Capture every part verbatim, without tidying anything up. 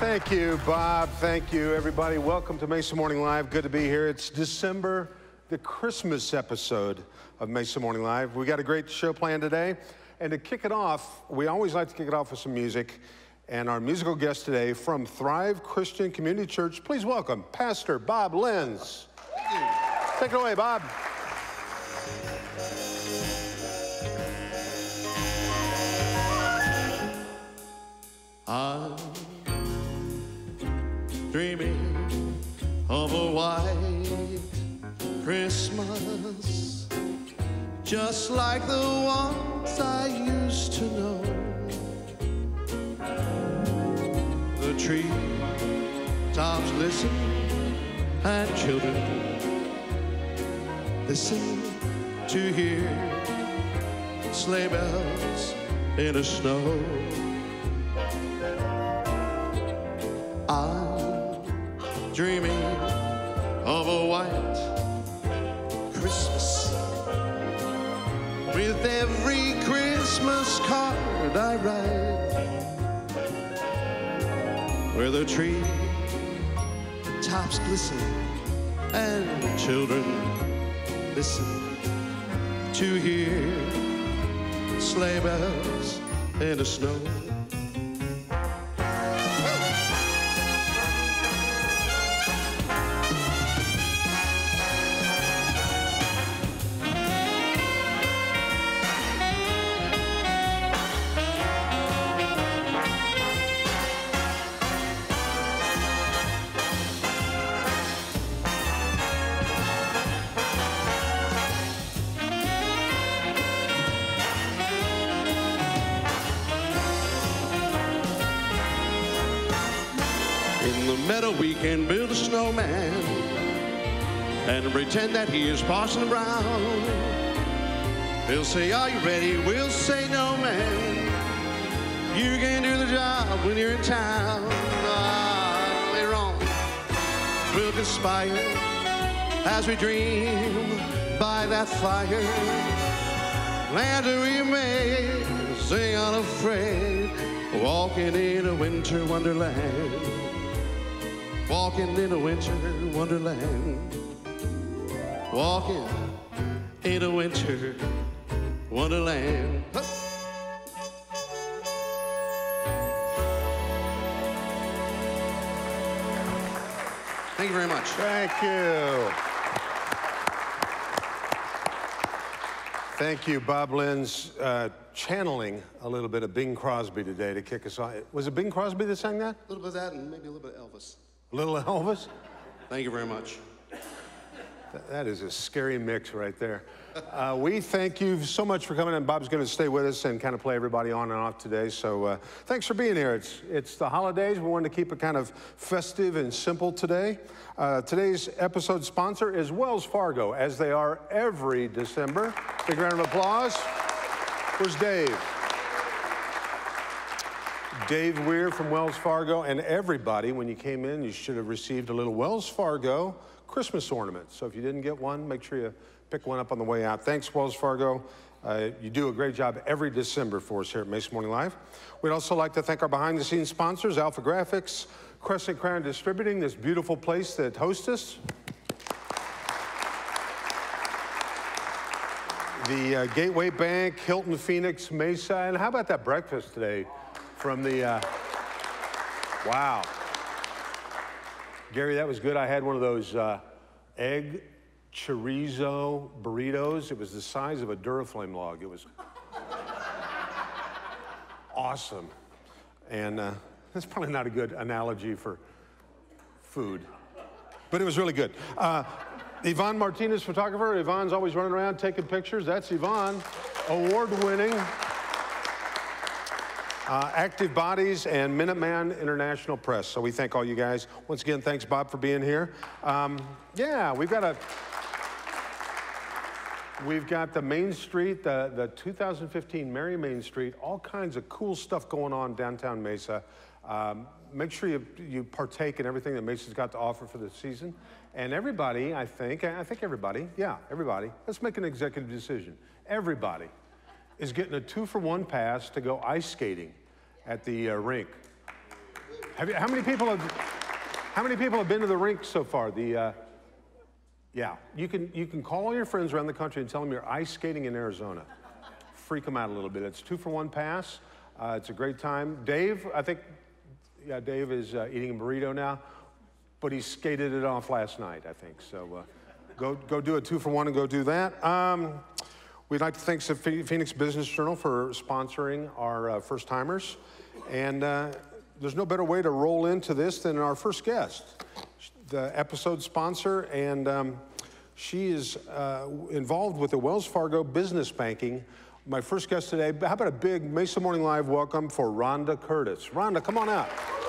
Thank you, Bob. Thank you, everybody. Welcome to Mesa Morning Live. Good to be here. It's December, the Christmas episode of Mesa Morning Live. We got a great show planned today. And to kick it off, we always like to kick it off with some music. And our musical guest today from Thrive Christian Community Church, please welcome Pastor Bob Lenz. Take it away, Bob. I'm dreaming of a white Christmas, just like the ones I used to know. The tree tops listen, and children listen to hear sleigh bells in the snow. I'm dreaming of a white Christmas, with every Christmas card I write, where the tree tops glisten and children listen to hear sleigh bells in the snow. We can build a snowman and pretend that he is Parson Brown. He'll say, are you ready? We'll say, no, man. You can do the job when you're in town. Ah, later on, we'll conspire as we dream by that fire. Land we may sing unafraid, walking in a winter wonderland. Walking in a winter wonderland. Walking in a winter wonderland. Huh. Thank you very much. Thank you. Thank you, Bob Lenz, uh, channeling a little bit of Bing Crosby today to kick us off. Was it Bing Crosby that sang that? A little bit of that and maybe a little bit of Elvis. Little Elvis? Thank you very much. That, that is a scary mix right there. Uh, we thank you so much for coming, and Bob's going to stay with us and kind of play everybody on and off today. So uh, thanks for being here. It's, it's the holidays. We wanted to keep it kind of festive and simple today. Uh, today's episode sponsor is Wells Fargo, as they are every December. Big round of applause. Where's Dave? Dave Weir from Wells Fargo, and everybody, when you came in, you should have received a little Wells Fargo Christmas ornament. So if you didn't get one, make sure you pick one up on the way out. Thanks, Wells Fargo. Uh, you do a great job every December for us here at Mesa Morning Live. We'd also like to thank our behind-the-scenes sponsors, Alpha Graphics, Crescent Crown Distributing, this beautiful place that hosts us. The uh, Gateway Bank, Hilton, Phoenix, Mesa, and how about that breakfast today? From the, uh, wow. Gary, that was good. I had one of those uh, egg chorizo burritos. It was the size of a Duraflame log. It was awesome. And uh, that's probably not a good analogy for food, but it was really good. Uh, Yvonne Martinez, photographer. Yvonne's always running around taking pictures. That's Yvonne, award-winning. Uh, Active Bodies and Minuteman International Press. So we thank all you guys. Once again, thanks, Bob, for being here. Um, yeah, we've got a, we've got the Main Street, the, the two thousand fifteen Merry Main Street, all kinds of cool stuff going on downtown Mesa. Um, make sure you, you partake in everything that Mesa's got to offer for the season. And everybody, I think, I think everybody, yeah, everybody, let's make an executive decision. Everybody is getting a two-for-one pass to go ice skating at the uh, rink. Have you, how many people have, how many people have been to the rink so far? The, uh, yeah, you can, you can call all your friends around the country and tell them you're ice skating in Arizona. Freak them out a little bit. It's two for one pass. Uh, it's a great time. Dave, I think, yeah, Dave is uh, eating a burrito now, but he skated it off last night, I think. So uh, go, go do a two for one and go do that. Um, we'd like to thank the Phoenix Business Journal for sponsoring our uh, first timers. And uh, there's no better way to roll into this than our first guest, the episode sponsor, and um, she is uh, involved with the Wells Fargo Business Banking. My first guest today, how about a big Mesa Morning Live welcome for Rhonda Curtis. Rhonda, come on out.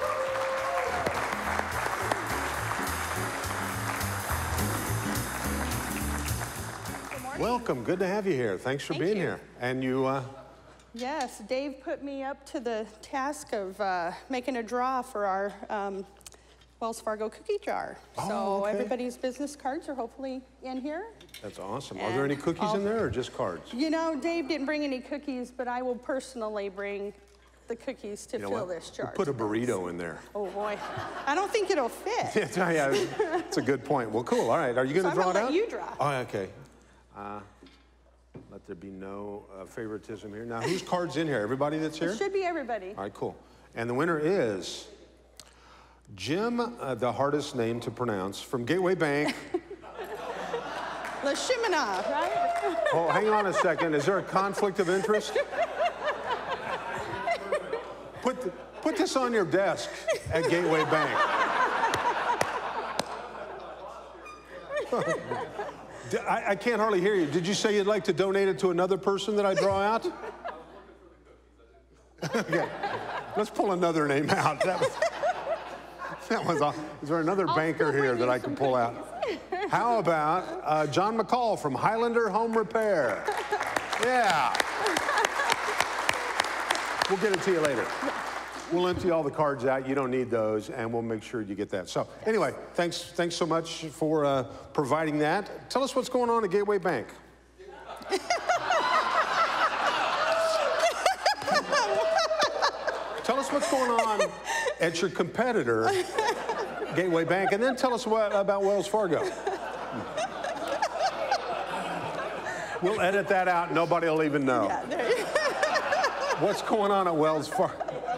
Good morning. Welcome, good to have you here. Thanks for Thank being you. here. And you, uh, Yes, Dave put me up to the task of uh, making a draw for our um, Wells Fargo cookie jar. Oh, so okay. Everybody's business cards are hopefully in here. that's awesome. Are And there any cookies I'll- in there or just cards? You know, Dave didn't bring any cookies, but I will personally bring the cookies to You know fill what? this jar. We'll put a burrito in there. Oh boy, I don't think it'll fit. Yeah, yeah, it's a good point. Well, cool. All right, are you going So to I'm draw gonna it let out? you draw. Oh, okay. Uh, let there be no uh, favoritism here. Now, whose card's in here? Everybody that's here? It should be everybody. All right, cool. And the winner is Jim, uh, the hardest name to pronounce, from Gateway Bank. Lashimina, right? Oh, hang on a second. Is there a conflict of interest? Put, the, put this on your desk at Gateway Bank. I, I can't hardly hear you. Did you say you'd like to donate it to another person that I draw out? Okay. Let's pull another name out. That was, that was awesome. Is there another I'll banker still bring here you that I some can pull out? How about uh, John McCall from Highlander Home Repair? Yeah. We'll get it to you later. We'll empty all the cards out. You don't need those, and we'll make sure you get that. So anyway, thanks, thanks so much for uh, providing that. Tell us what's going on at Gateway Bank. Tell us what's going on at your competitor, Gateway Bank, and then tell us what, about Wells Fargo. We'll edit that out. Nobody will even know. Yeah, there you What's going on at Wells Fargo?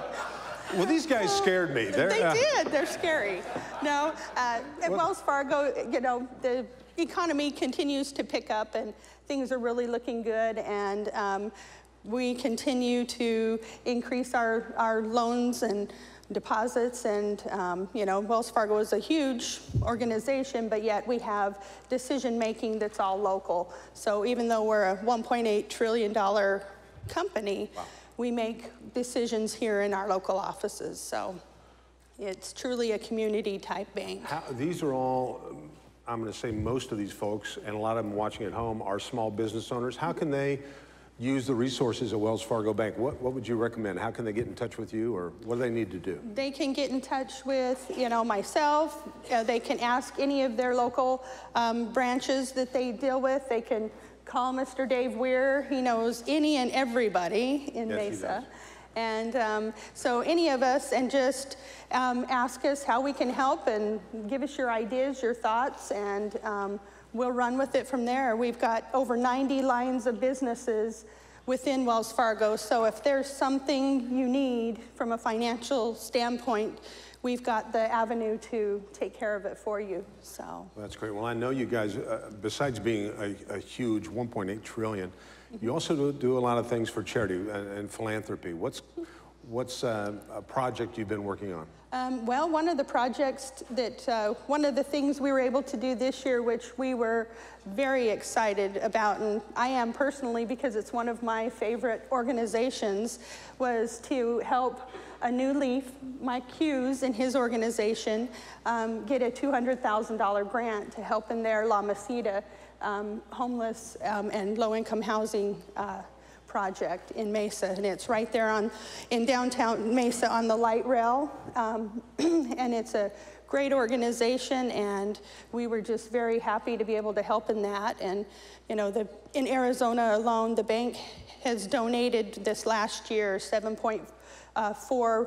Well, these guys scared me. They're, They uh, did. They're scary. No, uh, at Wells Fargo, you know, the economy continues to pick up and things are really looking good. And um, we continue to increase our, our loans and deposits. And, um, you know, Wells Fargo is a huge organization, but yet we have decision making that's all local. So even though we're a one point eight trillion dollar company, wow. we make decisions here in our local offices. So it's truly a community type bank. How, these are all, um, I'm going to say most of these folks, and a lot of them watching at home, are small business owners. How can they use the resources at Wells Fargo Bank? What, what would you recommend? How can they get in touch with you, or what do they need to do? They can get in touch with, you know, myself. Uh, they can ask any of their local um, branches that they deal with. They can call Mister Dave Weir. He knows any and everybody in Yes, he Mesa. does. And um, so any of us, and just um, ask us how we can help and give us your ideas, your thoughts, and um, we'll run with it from there. We've got over ninety lines of businesses within Wells Fargo, so if there's something you need from a financial standpoint, we've got the avenue to take care of it for you. So Well, that's great. Well, I know you guys, uh, besides being a, a huge one point eight trillion, you also do, do a lot of things for charity and, and philanthropy. What's, what's uh, a project you've been working on? Um, well, one of the projects that, uh, one of the things we were able to do this year, which we were very excited about, and I am personally because it's one of my favorite organizations, was to help a new leaf, Mike Hughes and his organization, um, get a two hundred thousand dollar grant to help in their La Mesita um, homeless um, and low-income housing uh, project in Mesa, and it's right there on in downtown Mesa on the light rail, um, and it's a great organization, and we were just very happy to be able to help in that. And you know, the in Arizona alone, the bank has donated this last year seven point four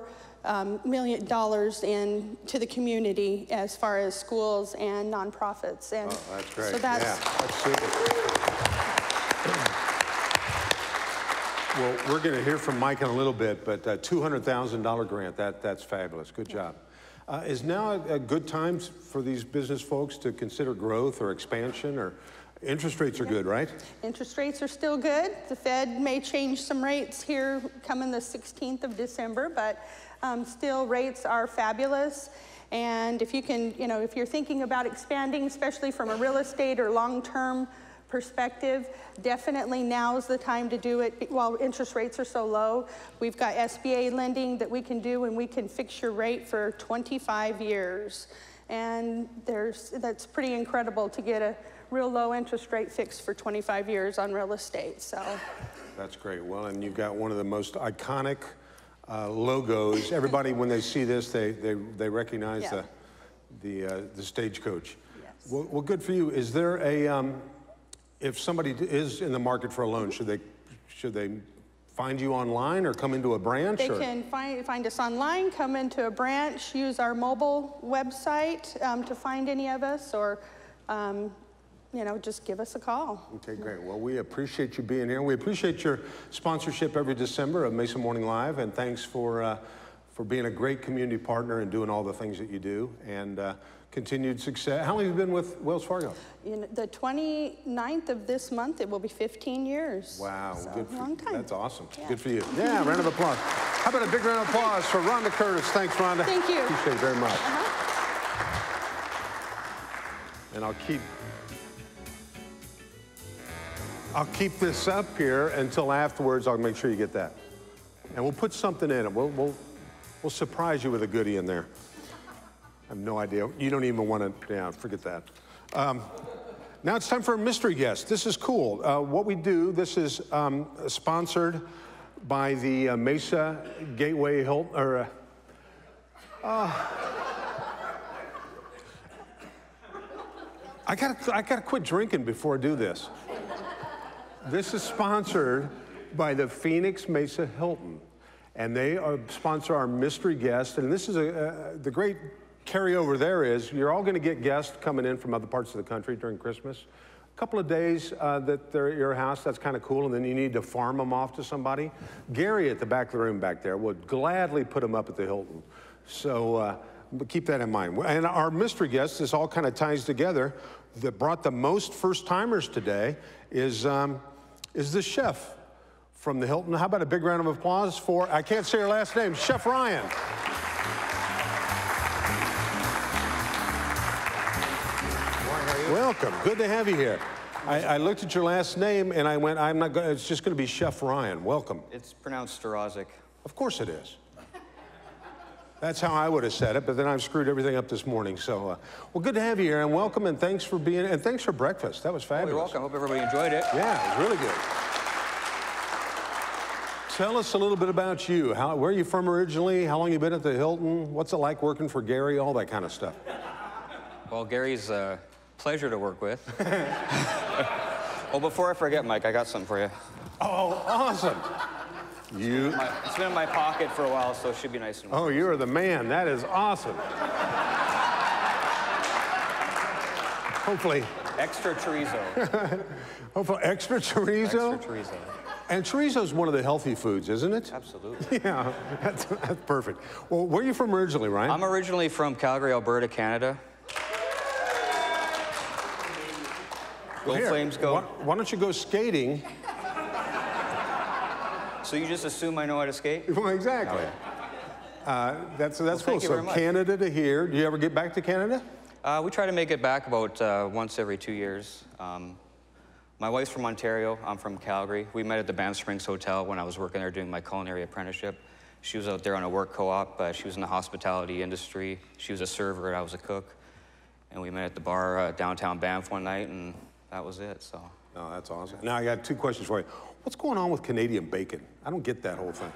um, million dollars in to the community as far as schools and nonprofits. And oh, that's great. So that's, yeah, that's super. Well, we're going to hear from Mike in a little bit, but a two hundred thousand dollar grant, that, that's fabulous. Good job. Uh, is now a, a good time for these business folks to consider growth or expansion? Or interest rates are good, right? Interest rates are still good. The Fed may change some rates here coming the sixteenth of December, but um, still rates are fabulous. And if you can, you know, if you're thinking about expanding, especially from a real estate or long-term perspective, definitely now's the time to do it while interest rates are so low. We've got S B A lending that we can do, and we can fix your rate for twenty-five years. And there's, that's pretty incredible to get a real low interest rate fixed for twenty-five years on real estate, so. That's great. Well, and you've got one of the most iconic uh, logos. Everybody, when they see this, they, they, they recognize yeah. the, the, uh, the stagecoach. Yes. Well, well, good for you. Is there a, um, if somebody is in the market for a loan, should they, should they find you online or come into a branch? They or? can find, find us online, come into a branch, use our mobile website um, to find any of us, or um, you know, just give us a call. Okay, great. Well, we appreciate you being here. We appreciate your sponsorship every December of Mesa Morning Live, and thanks for, uh, for being a great community partner and doing all the things that you do, and uh, continued success. How long have you been with Wells Fargo? In the twenty-ninth of this month, it will be fifteen years. Wow, so, good for long time. That's awesome. Yeah. Good for you. Yeah, round of applause. How about a big round of applause for Rhonda Curtis? Thanks, Rhonda. Thank you. Appreciate it very much. Uh-huh. And I'll keep I'll keep this up here until afterwards. I'll make sure you get that. And we'll put something in it. We'll, we'll, we'll surprise you with a goodie in there. I have no idea. You don't even want to, yeah, forget that. Um, now it's time for a mystery guest. This is cool. Uh, what we do, this is um, sponsored by the uh, Mesa Gateway Hilton, or, uh, uh, I gotta, I gotta quit drinking before I do this. This is sponsored by the Phoenix Mesa Hilton, and they are, sponsor our mystery guest. And this is a, uh, the great carryover there is you're all going to get guests coming in from other parts of the country during Christmas. A couple of days uh, that they're at your house, that's kind of cool, and then you need to farm them off to somebody. Gary at the back of the room back there would gladly put them up at the Hilton. So uh, keep that in mind. And our mystery guest, this all kind of ties together, that brought the most first-timers today is, um, is the chef from the Hilton. How about a big round of applause for, I can't say her last name, Chef Ryan. Welcome, good to have you here. I, I looked at your last name and I went, I'm not going, it's just going to be Chef Ryan. Welcome. It's pronounced Staroszik. Of course it is. That's how I would have said it, but then I've screwed everything up this morning. So, uh, well, good to have you here, and welcome, and thanks for being, and thanks for breakfast. That was fabulous. Oh, you're welcome. I hope everybody enjoyed it. Yeah, it was really good. Tell us a little bit about you. How, where are you from originally? How long you been at the Hilton? What's it like working for Gary? All that kind of stuff. Well, Gary's a pleasure to work with. Well, before I forget, Mike, I got something for you. Oh, awesome. You. My, it's been in my pocket for a while, so it should be nice and warm. Oh, you're the man. That is awesome. Hopefully. Extra chorizo. Hopefully, extra chorizo? Extra chorizo. And chorizo is one of the healthy foods, isn't it? Absolutely. Yeah, that's, that's perfect. Well, where are you from originally, Ryan? I'm originally from Calgary, Alberta, Canada. Go Here, Flames, go. Why, why don't you go skating? So you just assume I know how to skate? Well, exactly. Oh, yeah. uh, that's that's well, cool. So Canada to here. Do you ever get back to Canada? Uh, we try to make it back about uh, once every two years. Um, my wife's from Ontario. I'm from Calgary. We met at the Banff Springs Hotel when I was working there doing my culinary apprenticeship. She was out there on a work co-op. Uh, she was in the hospitality industry. She was a server and I was a cook. And we met at the bar uh, downtown Banff one night, and that was it. So. Oh, that's awesome. Now I got two questions for you. What's going on with Canadian bacon? I don't get that whole thing.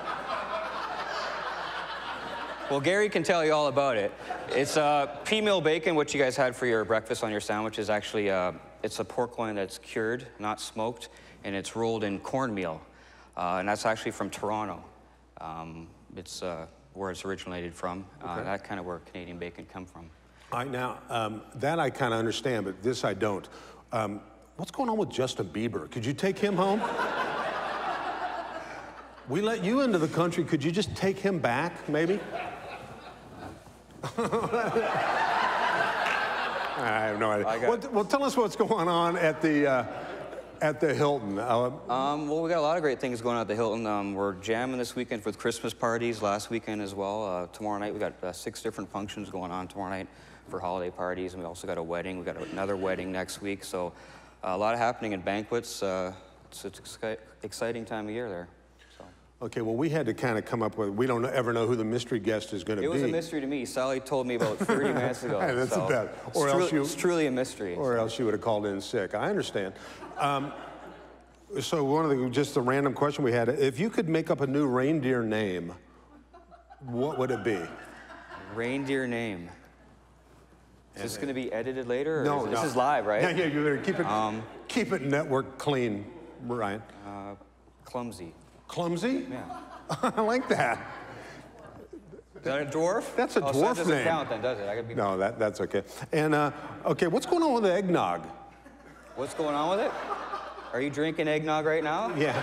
Well, Gary can tell you all about it. It's uh, pea-meal bacon, which you guys had for your breakfast on your sandwich, is actually, uh, it's a pork loin that's cured, not smoked, and it's rolled in cornmeal. Uh, and that's actually from Toronto. Um, it's uh, where it's originated from. Uh, Okay. that kind of where Canadian bacon come from. All right, now, um, that I kind of understand, but this I don't. Um, what's going on with Justin Bieber? Could you take him home? We let you into the country. Could you just take him back, maybe? I have no idea. Well, well, tell us what's going on at the uh, at the Hilton. Uh, Um, well, we got a lot of great things going on at the Hilton. Um, we're jamming this weekend with Christmas parties. Last weekend as well. Uh, tomorrow night we got uh, six different functions going on tomorrow night for holiday parties, and we also got a wedding. We got another wedding next week. So uh, a lot of happening in banquets. Uh, it's an exci exciting time of year there. So. Okay, well, we had to kind of come up with. We don't ever know who the mystery guest is going to be. It was a mystery to me. Sally told me about thirty minutes ago. Hey, that's so the best. Or it's, else tru you, it's truly a mystery. Or else you would have called in sick. I understand. Um, so one of the, just a random question we had, if you could make up a new reindeer name, what would it be? Reindeer name. Is this going to be edited later? Or No, is it, no. This is live, right? Yeah, yeah, you better keep it, Um, keep it network clean, Ryan. Uh, clumsy. Clumsy? Yeah. I like that. Is that a dwarf? That's a oh, dwarf so that doesn't name. count then, does it? I gotta be... No, that, that's okay. And, uh, okay, what's going on with the eggnog? What's going on with it? Are you drinking eggnog right now? Yeah.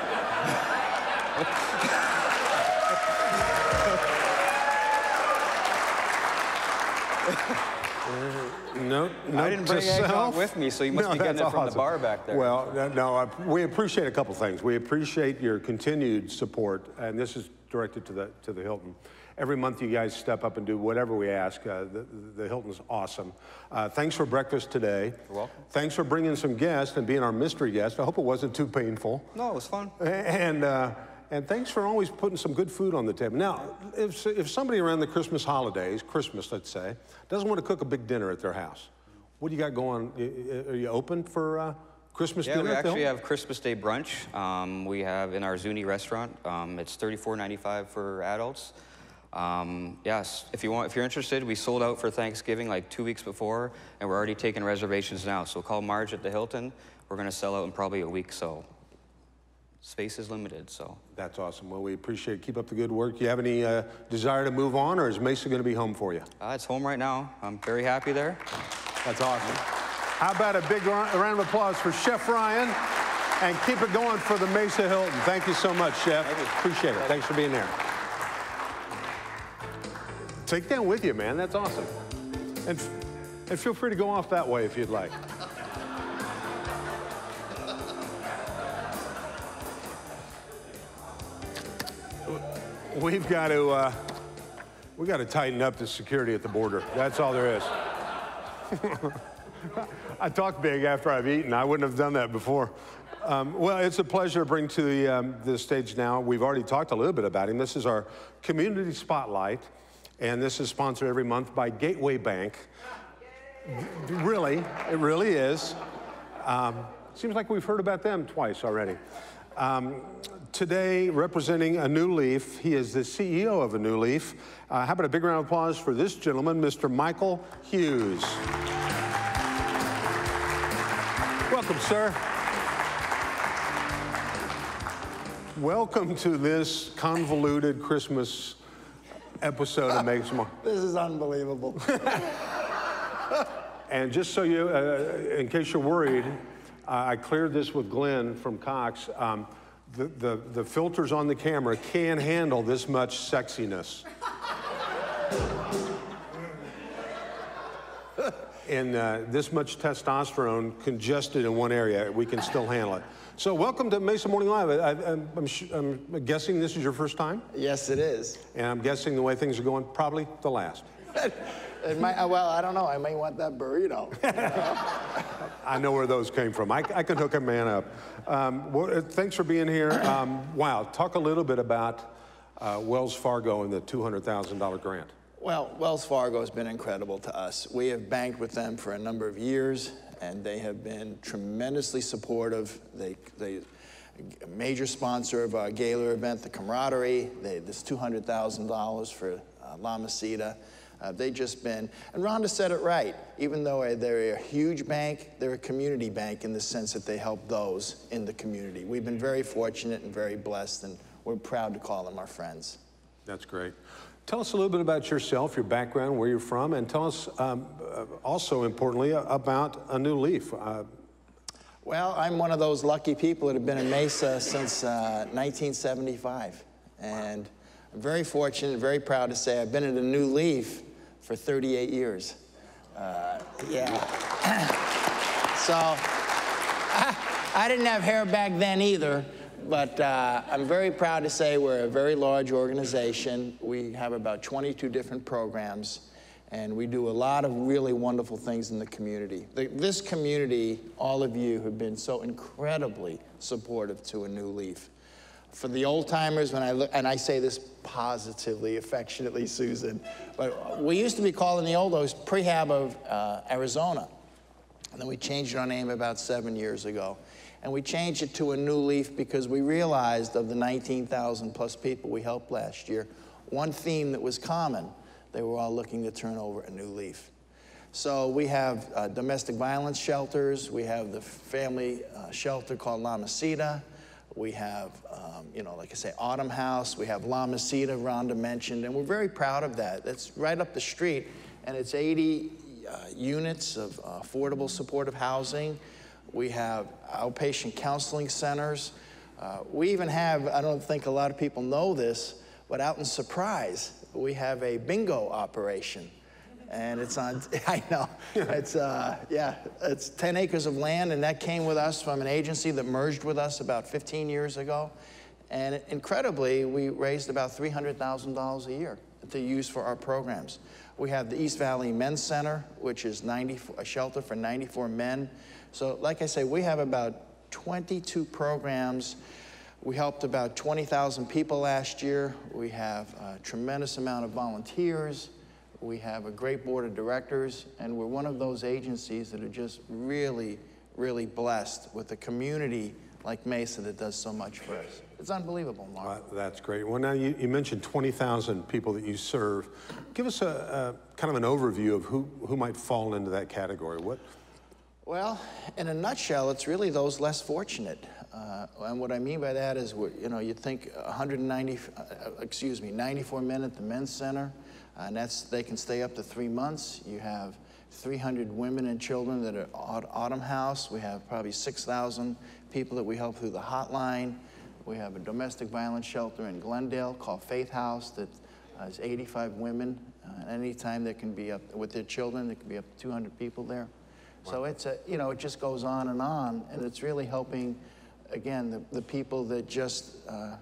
uh, no, no, I didn't bring eggnog with me, so you must no, be getting it that's from awesome. the bar back there. Well, no, no I, we appreciate a couple things. We appreciate your continued support, and this is directed to the to the Hilton. Every month, you guys step up and do whatever we ask. Uh, the, the Hilton's awesome. Uh, thanks for breakfast today. You're welcome. Thanks for bringing some guests and being our mystery guest. I hope it wasn't too painful. No, it was fun. And, uh, and thanks for always putting some good food on the table. Now, if, if somebody around the Christmas holidays, Christmas, let's say, doesn't want to cook a big dinner at their house, what do you got going? Are you open for uh, Christmas Yeah, dinner? we at the actually Hilton? have Christmas Day brunch. Um, we have in our Zuni restaurant. Um, it's thirty-four ninety-five for adults. Um, yes, if you want, if you're interested, we sold out for Thanksgiving like two weeks before, and we're already taking reservations now. So call Marge at the Hilton. We're going to sell out in probably a week, so space is limited. So That's awesome. Well, we appreciate it. Keep up the good work. Do you have any uh, desire to move on, or is Mesa going to be home for you? uh, it's home right now. I'm very happy there. That's awesome. How about a big round of applause for Chef Ryan, and keep it going for the Mesa Hilton. Thank you so much, Chef. Appreciate it. Thanks for being there. Take that with you, man. That's awesome. And, and feel free to go off that way if you'd like. We've got to, uh, we got to tighten up the security at the border. That's all there is. I talk big after I've eaten. I wouldn't have done that before. Um, well, it's a pleasure to bring to the, um, the stage now. We've already talked a little bit about him. This is our Community Spotlight, and this is sponsored every month by Gateway Bank. Really, it really is. Um, seems like we've heard about them twice already. Um, today, representing A New Leaf, he is the C E O of A New Leaf. Uh, how about a big round of applause for this gentleman, Mister Michael Hughes. Welcome, sir. Welcome to this convoluted Christmas episode of Mesa Morning. This is unbelievable. And just so you, uh, in case you're worried, uh, I cleared this with Glenn from Cox. Um, the, the, the filters on the camera can't handle this much sexiness. And uh, this much testosterone congested in one area, we can still handle it. So welcome to Mesa Morning Live. I, I, I'm, I'm, I'm guessing this is your first time? Yes, it is. And I'm guessing the way things are going, probably the last. It might, well, I don't know. I may want that burrito. I know where those came from. I, I can hook a man up. Um, well, thanks for being here. Um, wow, talk a little bit about uh, Wells Fargo and the two hundred thousand dollar grant. Well, Wells Fargo has been incredible to us. We have banked with them for a number of years, and they have been tremendously supportive. They, they a major sponsor of our Gaylor event, the Camaraderie. They, this two hundred thousand dollars for uh, La Mesita. Uh, they've just been, and Rhonda said it right, even though they're a huge bank, they're a community bank in the sense that they help those in the community. We've been very fortunate and very blessed, and we're proud to call them our friends. That's great. Tell us a little bit about yourself, your background, where you're from, and tell us um, uh, also importantly about A New Leaf. Uh, Well, I'm one of those lucky people that have been in Mesa since uh, nineteen seventy-five. And I'm very fortunate, very proud to say I've been at A New Leaf for thirty-eight years. Uh, yeah. So I, I didn't have hair back then either, but uh, I'm very proud to say we're a very large organization. We have about twenty-two different programs. And we do a lot of really wonderful things in the community. The, this community, all of you have been so incredibly supportive to A New Leaf. For the old timers, when I look, and I say this positively, affectionately, Susan, but we used to be called in the old days Prehab of uh, Arizona. And then we changed our name about seven years ago. And we changed it to A New Leaf because we realized of the nineteen thousand plus people we helped last year, one theme that was common. They were all looking to turn over a new leaf. So we have uh, domestic violence shelters. We have the family uh, shelter called La Mesita. We have, um, you know, like I say, Autumn House. We have La Mesita, Rhonda mentioned, and we're very proud of that. That's right up the street, and it's eighty uh, units of uh, affordable supportive housing. We have outpatient counseling centers. Uh, we even have, I don't think a lot of people know this, but out in Surprise, we have a bingo operation, and it's on, I know, it's, uh, yeah, it's ten acres of land, and that came with us from an agency that merged with us about fifteen years ago, and incredibly, we raised about three hundred thousand dollars a year to use for our programs. We have the East Valley Men's Center, which is ninety, a shelter for ninety-four men. So like I say, we have about twenty-two programs. We helped about twenty thousand people last year. We have a tremendous amount of volunteers. We have a great board of directors, and we're one of those agencies that are just really, really blessed with a community like Mesa that does so much for us. It's unbelievable, Mark. Uh, that's great. Well, now you, you mentioned twenty thousand people that you serve. Give us a, a kind of an overview of who, who might fall into that category. What? Well, in a nutshell, it's really those less fortunate. Uh, and what I mean by that is, you know, you think one hundred ninety, uh, excuse me, ninety-four men at the men's center, uh, and that's, they can stay up to three months. You have three hundred women and children that are at Autumn House. We have probably six thousand people that we help through the hotline. We have a domestic violence shelter in Glendale called Faith House that has eighty-five women. Uh, anytime there can be up, with their children, there can be up to two hundred people there. Wow. So it's a, you know, it just goes on and on, and it's really helping, again, the, the people that just uh,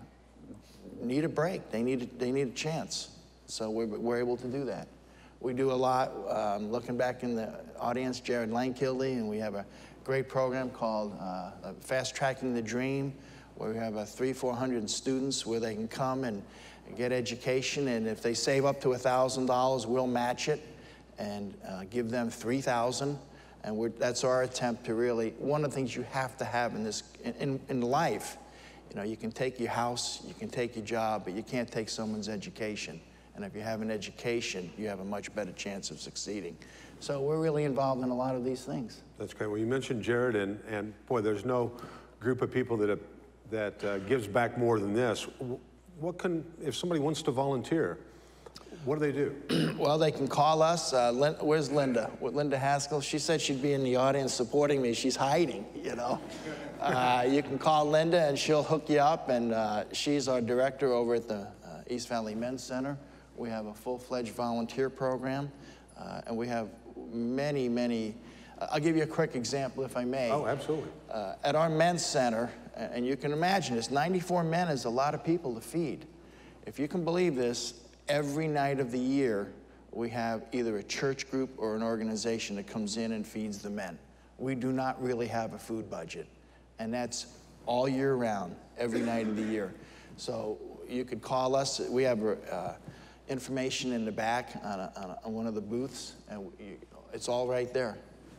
need a break. They need, they need a chance. So we're, we're able to do that. We do a lot, um, looking back in the audience, Jared Lankildy, and we have a great program called uh, Fast Tracking the Dream, where we have a three, four hundred students where they can come and get education, and if they save up to one thousand dollars, we'll match it and uh, give them three thousand dollars. And we're, that's our attempt to really, one of the things you have to have in this, in, in life, you know, you can take your house, you can take your job, but you can't take someone's education. And if you have an education, you have a much better chance of succeeding. So we're really involved in a lot of these things. That's great. Well, you mentioned Jared, and, and boy, there's no group of people that, have, that uh, gives back more than this. What can, if somebody wants to volunteer, what do they do? Well, they can call us. Uh, Lin where's Linda? Linda Haskell. She said she'd be in the audience supporting me. She's hiding, you know. Uh, you can call Linda, and she'll hook you up. And uh, she's our director over at the uh, East Valley Men's Center. We have a full-fledged volunteer program, uh, and we have many, many. Uh, I'll give you a quick example, if I may. Oh, absolutely. Uh, at our men's center, and you can imagine this, ninety-four men is a lot of people to feed. If you can believe this, every night of the year, we have either a church group or an organization that comes in and feeds the men. We do not really have a food budget, and that's all year round, every night of the year. So you could call us. We have uh, information in the back on, a, on, a, on one of the booths, and you, it's all right there.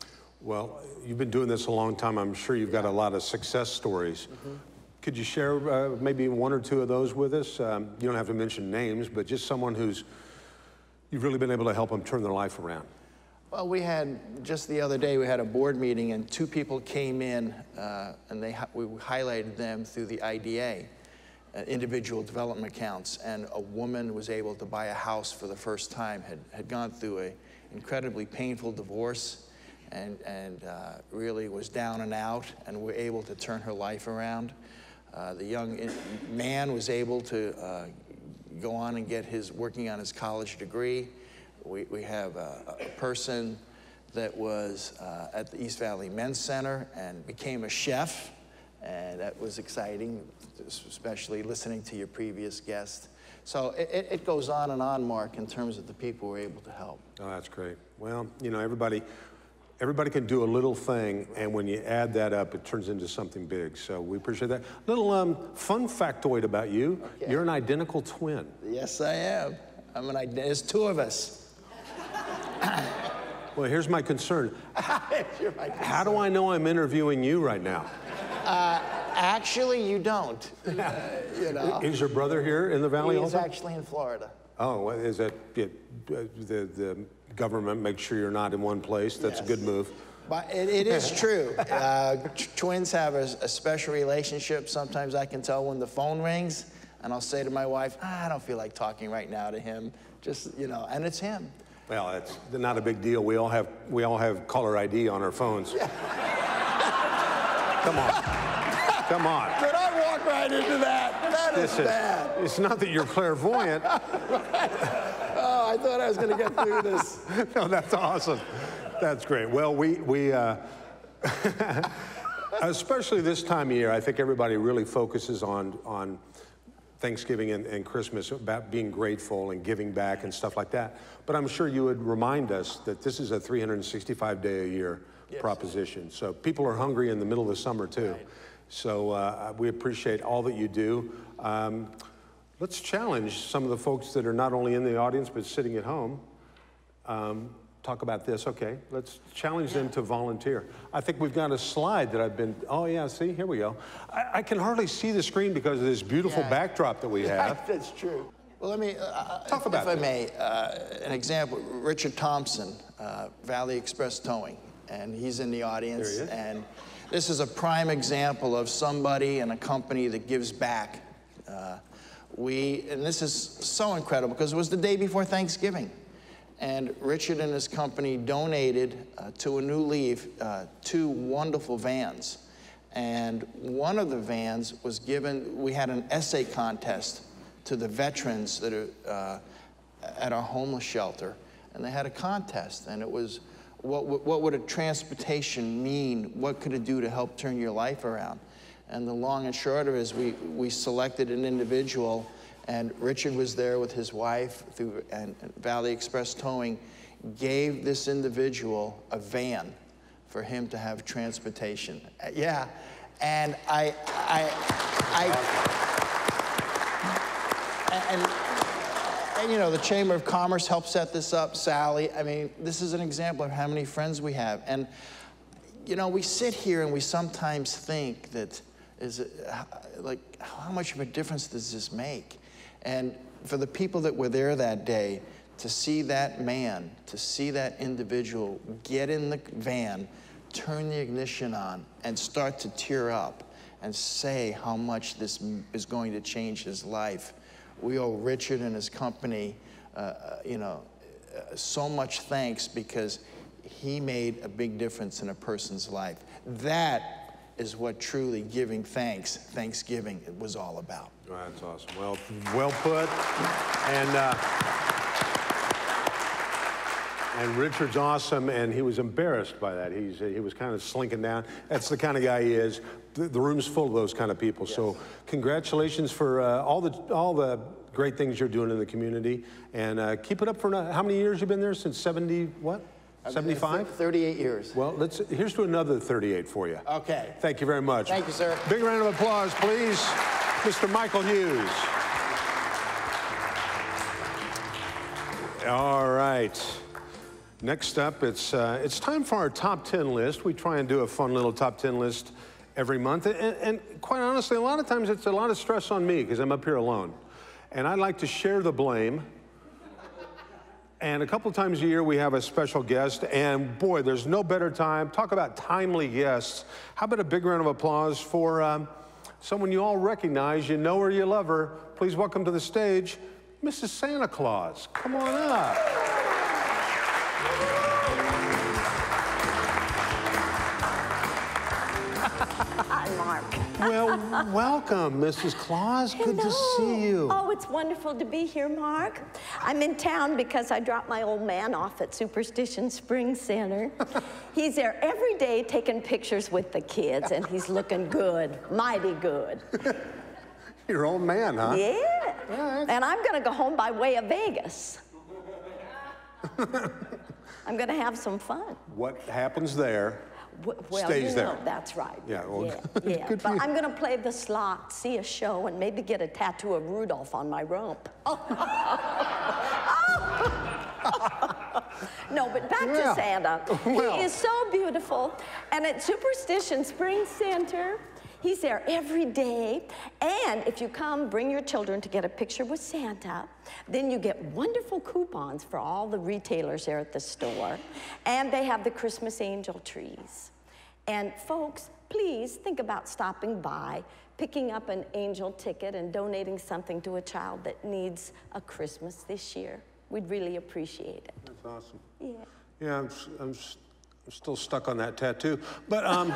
Well, you've been doing this a long time. I'm sure you've got a lot of success stories. Mm-hmm. Could you share uh, maybe one or two of those with us? Um, you don't have to mention names, but just someone who's, you've really been able to help them turn their life around. Well, we had, just the other day, we had a board meeting, and two people came in, uh, and they, we highlighted them through the I D A. uh, individual development accounts, and a woman was able to buy a house for the first time, had, had gone through a incredibly painful divorce, and, and uh, really was down and out, and we're able to turn her life around. Uh, the young man was able to uh, go on and get his, working on his college degree. We, we have a, a person that was uh, at the East Valley Men's Center and became a chef, and that was exciting, especially listening to your previous guest. So it, it goes on and on, Mark, in terms of the people we're able to help. Oh, that's great. Well, you know, everybody, everybody can do a little thing, and when you add that up, it turns into something big. So we appreciate that. Little um, fun factoid about you. Okay. You're an identical twin. Yes, I am. I'm an, there's two of us. Well, here's my concern. You're my concern. How do I know I'm interviewing you right now? Uh, actually, you don't. Uh, you know. Is your brother here in the Valley He's also? actually in Florida. Oh, well, is that it, uh, the, the government makes sure you're not in one place? That's yes. a good move. But it, it is true. Uh, twins have a, a special relationship. Sometimes I can tell when the phone rings, and I'll say to my wife, ah, I don't feel like talking right now to him. Just, you know, and it's him. Well, it's not a big deal. We all have we all have caller I D on our phones. Yeah. Come on, come on. Did I walk right into that? That is Listen, bad. It's not that you're clairvoyant. Right. Oh, I thought I was going to get through this. No, that's awesome. That's great. Well, we we uh, especially this time of year, I think everybody really focuses on on. Thanksgiving and, and Christmas, about being grateful and giving back and stuff like that. But I'm sure you would remind us that this is a three hundred sixty-five day a year yes. proposition. So people are hungry in the middle of the summer too. Right. So uh, we appreciate all that you do. Um, let's challenge some of the folks that are not only in the audience but sitting at home. Um, talk about this. Okay, let's challenge them to volunteer. I think we've got a slide that I've been, oh yeah, see, here we go. I, I can hardly see the screen because of this beautiful yeah. backdrop that we have. That's true. Well, let me, uh, talk if, about if this. I may, uh, an example, Richard Thompson, uh, Valley Express Towing, and he's in the audience. There he is. And this is a prime example of somebody and a company that gives back. Uh, we, and this is so incredible because it was the day before Thanksgiving. And Richard and his company donated uh, to a new leaf uh, two wonderful vans. And one of the vans was given, we had an essay contest to the veterans that are uh, at our homeless shelter. And they had a contest, and it was, what, what would a transportation mean? What could it do to help turn your life around? And the long and short of it is we, we selected an individual, and Richard was there with his wife through and Valley Express Towing, gave this individual a van for him to have transportation. Uh, yeah, and I, I, I, and, and you know, the Chamber of Commerce helped set this up, Sally. I mean, this is an example of how many friends we have. And, you know, we sit here and we sometimes think that, is it, like, how much of a difference does this make? And for the people that were there that day, to see that man, to see that individual get in the van, turn the ignition on, and start to tear up and say how much this is going to change his life. We owe Richard and his company, uh, you know, uh, so much thanks because he made a big difference in a person's life. That is what truly giving thanks, Thanksgiving, it was all about. Oh, that's awesome. Well, well put. And uh, and Richard's awesome, and he was embarrassed by that. He's he was kind of slinking down. That's the kind of guy he is. The, the room's full of those kind of people. Yes. So congratulations for uh, all the all the great things you're doing in the community, and uh, keep it up for how many years you've been there? Since seventy what? seventy-five? thirty-eight years. Well, let's, here's to another thirty-eight for you. Okay. Thank you very much. Thank you, sir. Big round of applause, please. Mister Michael Hughes. All right. Next up, it's, uh, it's time for our top ten list. We try and do a fun little top ten list every month. And, and quite honestly, a lot of times it's a lot of stress on me because I'm up here alone. And I'd like to share the blame. And a couple times a year, we have a special guest, and boy, there's no better time. Talk about timely guests. How about a big round of applause for um, someone you all recognize, you know her, you love her. Please welcome to the stage, Missus Santa Claus. Come on up. Hi, Mark. Well, welcome, Missus Claus. Good Hello. to see you. Oh, it's wonderful to be here, Mark. I'm in town because I dropped my old man off at Superstition Spring Center. He's there every day taking pictures with the kids, and he's looking good, mighty good. Your old man, huh? Yeah. Yeah. And I'm going to go home by way of Vegas. I'm going to have some fun. What happens there W well, stays you there. know, that's right. Yeah, well, yeah, yeah. good for But you. I'm going to play the slot, see a show, and maybe get a tattoo of Rudolph on my rump. No, but back Yeah. to Santa. Well. He is so beautiful. And at Superstition Spring Center, he's there every day. And if you come, bring your children to get a picture with Santa, then you get wonderful coupons for all the retailers there at the store. And they have the Christmas angel trees. And folks, please think about stopping by, picking up an angel ticket and donating something to a child that needs a Christmas this year. We'd really appreciate it. That's awesome. Yeah. Yeah, I'm, s- I'm, s- I'm still stuck on that tattoo. But um,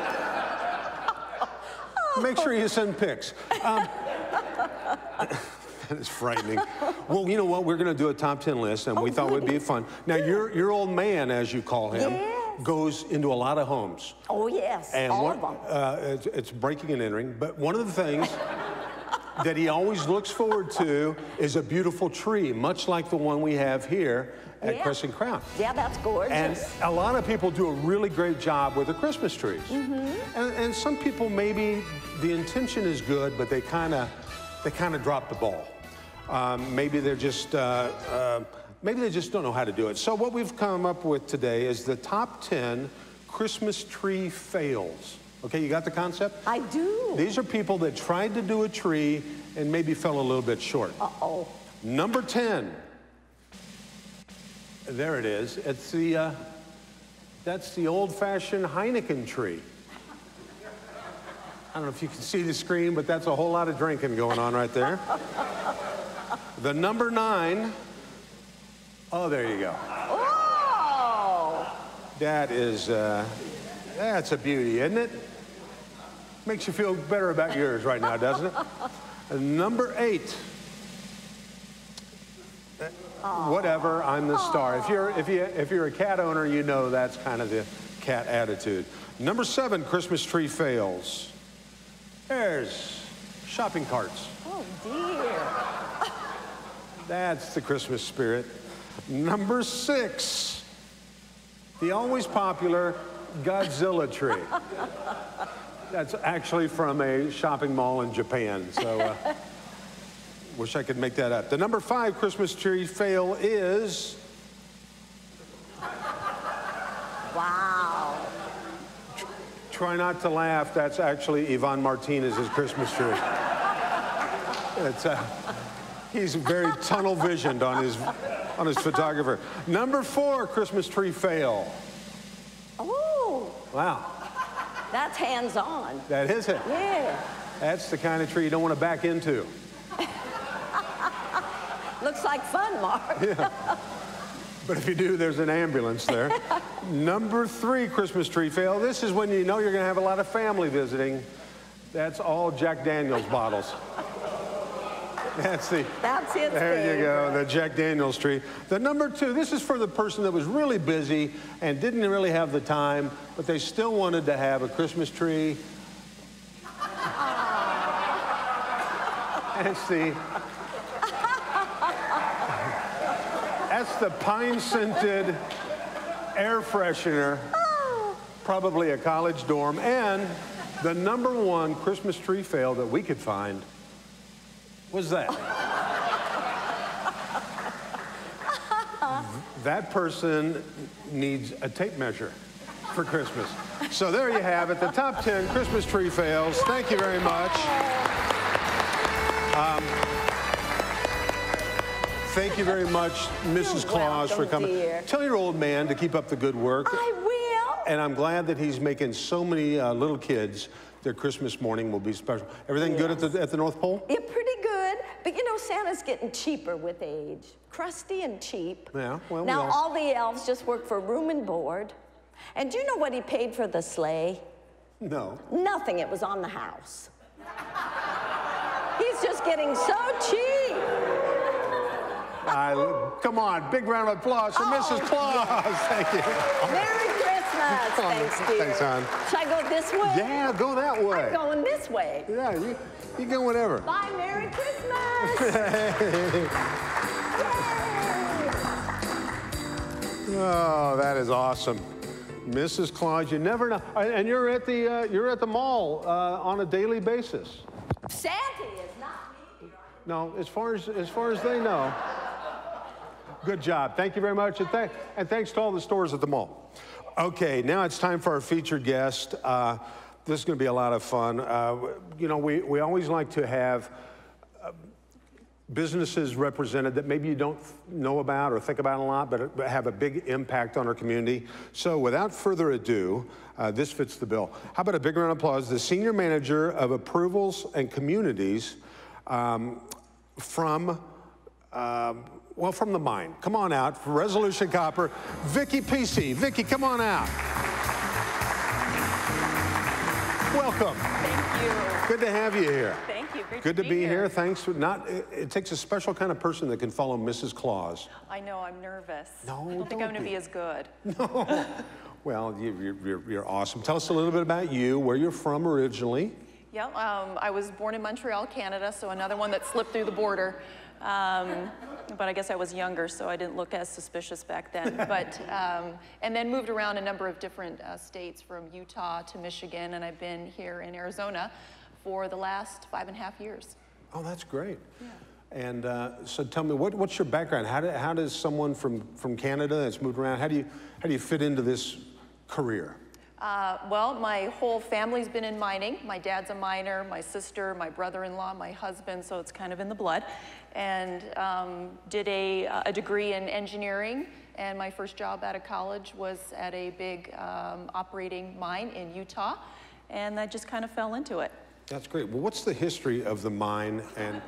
make sure you send pics. Um, that is frightening. Well, you know what? We're going to do a top ten list, and we Oh, thought it would be goody. fun. Now, your, your old man, as you call him, Yes. goes into a lot of homes. Oh, yes, And all one, of them. Uh, it's, it's breaking and entering, but one of the things that he always looks forward to is a beautiful tree, much like the one we have here at Yeah. Crescent Crown. Yeah, that's gorgeous. And a lot of people do a really great job with the Christmas trees. Mm-hmm. And, and some people, maybe the intention is good, but they kind of they kind of drop the ball. Um, maybe they're just uh, uh, maybe they just don't know how to do it. So what we've come up with today is the top ten Christmas tree fails. Okay, you got the concept? I do. These are people that tried to do a tree and maybe fell a little bit short. Uh-oh. Number ten. There it is. It's the, uh, that's the old-fashioned Heineken tree. I don't know if you can see the screen, but that's a whole lot of drinking going on right there. The number nine. Oh, there you go. Oh! That is, uh, that's a beauty, isn't it? Makes you feel better about yours right now, doesn't it? And number eight. Whatever, I'm the star. If you're, if, you, if you're a cat owner, you know that's kind of the cat attitude. Number seven, Christmas tree fails. There's shopping carts. Oh, dear. That's the Christmas spirit. Number six, the always popular Godzilla tree. That's actually from a shopping mall in Japan, so uh, wish I could make that up. The number five Christmas tree fail is... Wow. Try not to laugh, that's actually Ivan Martinez's Christmas tree. It's, uh, he's very tunnel visioned on his, on his photographer. Number four Christmas tree fail. Oh, Wow, that's hands-on. that is it. Yeah. That's the kind of tree you don't want to back into. Looks like fun, Mark. But if you do, there's an ambulance there. Number three Christmas tree fail. This is when you know you're going to have a lot of family visiting. That's all Jack Daniels bottles. That's the, That's it. there you go, the Jack Daniels tree. The number two, this is for the person that was really busy and didn't really have the time, but they still wanted to have a Christmas tree. That's the, that's the pine-scented air freshener, probably a college dorm, and the number one Christmas tree fail that we could find was that. That person needs a tape measure for Christmas. So there you have it, the top ten Christmas tree fails. Thank you very much. Um, thank you very much, Missus You're Claus, for welcome, coming. dear. Tell your old man to keep up the good work. I will. And I'm glad that he's making so many uh, little kids their Christmas morning will be special. Everything yes. good at the, at the North Pole? Yeah, pretty good. But you know, Santa's getting cheaper with age. Crusty and cheap. Yeah, well, now we all... all the elves just work for room and board. And do you know what he paid for the sleigh? No. Nothing, it was on the house. He's just getting so cheap. Uh, come on, big round of applause for oh, Missus Claus. Thank you. Merry Christmas. Thanks, dear. Thanks, hon. Should I go this way? Yeah, go that way. I'm going this way. Yeah, you, you go whatever. Bye, Merry Christmas. Oh, that is awesome. Missus Claus, you never know. And you're at the, uh, you're at the mall uh, on a daily basis. Santa is not me. No, as far as, as far as they know. Good job. Thank you very much. And, th and thanks to all the stores at the mall. Okay, now it's time for our featured guest. Uh, this is going to be a lot of fun. Uh, you know, we, we always like to have uh, businesses represented that maybe you don't know about or think about a lot, but have a big impact on our community. So without further ado, uh, this fits the bill. How about a big round of applause? The Senior Manager of Approvals and Communities um, from, um, well, from the mine. Come on out, for Resolution Copper, Vicki Peacey. Vicki, come on out. Welcome. Thank you. Good to have you here. Thank you. Great Good to be, be here. here. Thanks for not. It, it takes a special kind of person that can follow Missus Claus. I know. I'm nervous. No, I don't, don't think I'm going to be. be as good. No. Well, you, you're, you're, you're awesome. Tell us a little bit about you, where you're from originally. Yeah, um, I was born in Montreal, Canada, so another one that slipped through the border. Um, but I guess I was younger, so I didn't look as suspicious back then. But um, and then moved around a number of different uh, states, from Utah to Michigan, and I've been here in Arizona for the last five and a half years. Oh, that's great. Yeah. And uh, so tell me, what, what's your background? How, do, how does someone from, from Canada that's moved around, how do you, how do you fit into this career? Uh, well, my whole family's been in mining. My dad's a miner, my sister, my brother-in-law, my husband, so it's kind of in the blood. And um, did a, a degree in engineering, and my first job out of college was at a big um, operating mine in Utah, and I just kind of fell into it. That's great. Well, what's the history of the mine? And